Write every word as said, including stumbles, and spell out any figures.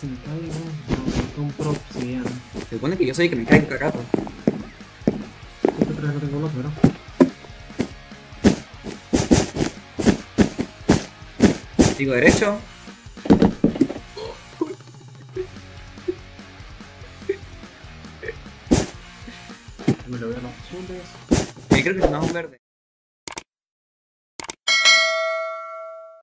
Si me caigo, no compro obsidiana. Se supone que yo soy el que me caigo cagato. ¿Tú te crees que no tengo bloque, bro? Sigo derecho. Me lo veo a los azules. Eh, creo que no es un verde.